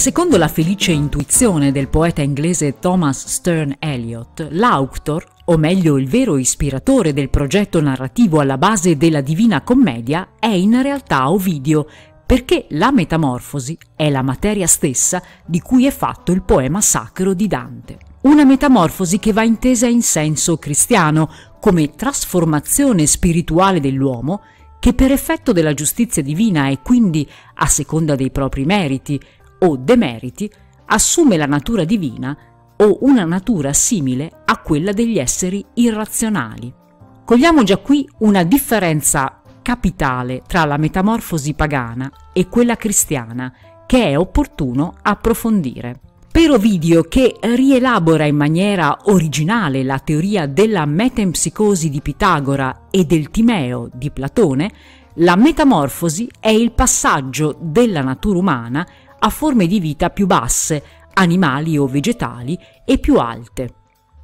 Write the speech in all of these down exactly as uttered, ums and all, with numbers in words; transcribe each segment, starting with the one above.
Secondo la felice intuizione del poeta inglese Thomas Sterne Eliot, l'autor, o meglio il vero ispiratore del progetto narrativo alla base della Divina Commedia, è in realtà Ovidio, perché la metamorfosi è la materia stessa di cui è fatto il poema sacro di Dante. Una metamorfosi che va intesa in senso cristiano, come trasformazione spirituale dell'uomo, che per effetto della giustizia divina e quindi a seconda dei propri meriti o demeriti, assume la natura divina o una natura simile a quella degli esseri irrazionali. Cogliamo già qui una differenza capitale tra la metamorfosi pagana e quella cristiana, che è opportuno approfondire. Per Ovidio, che rielabora in maniera originale la teoria della metempsicosi di Pitagora e del Timeo di Platone, la metamorfosi è il passaggio della natura umana a forme di vita più basse, animali o vegetali, e più alte.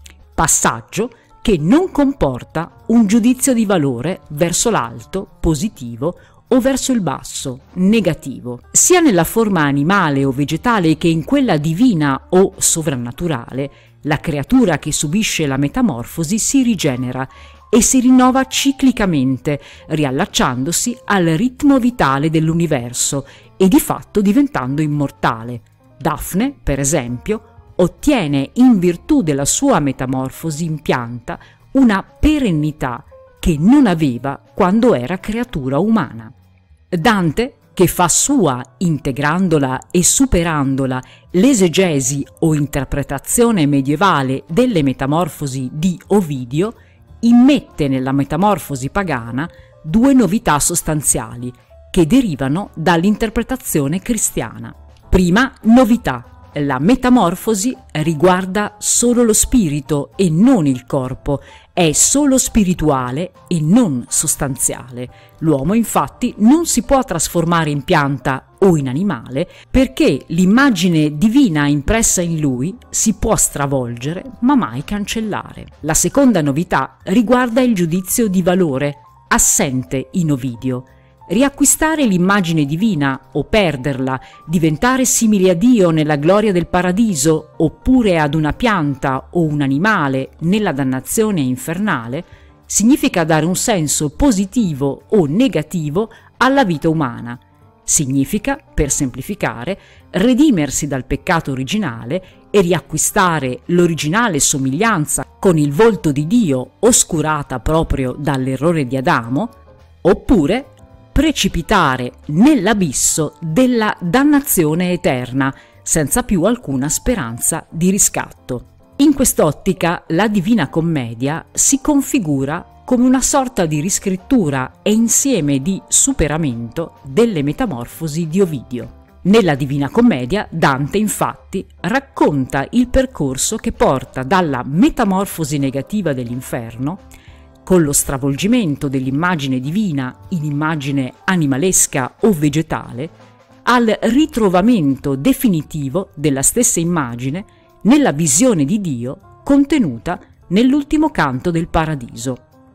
Passaggio che non comporta un giudizio di valore verso l'alto, positivo, o verso il basso, negativo. Sia nella forma animale o vegetale che in quella divina o sovrannaturale, la creatura che subisce la metamorfosi si rigenera e si rinnova ciclicamente, riallacciandosi al ritmo vitale dell'universo e di fatto diventando immortale. Dafne, per esempio, ottiene in virtù della sua metamorfosi in pianta una perennità che non aveva quando era creatura umana. Dante, che fa sua, integrandola e superandola, l'esegesi o interpretazione medievale delle metamorfosi di Ovidio, immette nella metamorfosi pagana due novità sostanziali che derivano dall'interpretazione cristiana. Prima novità: la metamorfosi riguarda solo lo spirito e non il corpo, è solo spirituale e non sostanziale. L'uomo infatti non si può trasformare in pianta o in animale perché l'immagine divina impressa in lui si può stravolgere ma mai cancellare. La seconda novità riguarda il giudizio di valore, assente in Ovidio. Riacquistare l'immagine divina o perderla, diventare simili a Dio nella gloria del paradiso oppure ad una pianta o un animale nella dannazione infernale, significa dare un senso positivo o negativo alla vita umana. Significa, per semplificare, redimersi dal peccato originale e riacquistare l'originale somiglianza con il volto di Dio oscurata proprio dall'errore di Adamo, oppure precipitare nell'abisso della dannazione eterna, senza più alcuna speranza di riscatto. In quest'ottica la Divina Commedia si configura come una sorta di riscrittura e insieme di superamento delle metamorfosi di Ovidio. Nella Divina Commedia Dante infatti racconta il percorso che porta dalla metamorfosi negativa dell'inferno, con lo stravolgimento dell'immagine divina in immagine animalesca o vegetale, al ritrovamento definitivo della stessa immagine nella visione di Dio contenuta nell'ultimo canto del Paradiso.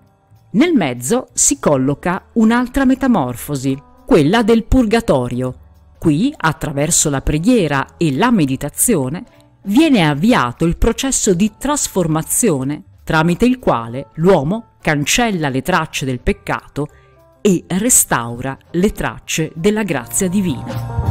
Nel mezzo si colloca un'altra metamorfosi, quella del Purgatorio. Qui, attraverso la preghiera e la meditazione, viene avviato il processo di trasformazione tramite il quale l'uomo cancella le tracce del peccato e restaura le tracce della grazia divina.